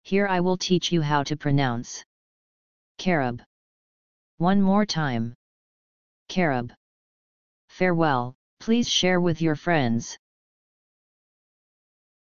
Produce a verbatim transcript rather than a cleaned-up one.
Here I will teach you how to pronounce carob. One more time. Carob. Farewell, please share with your friends.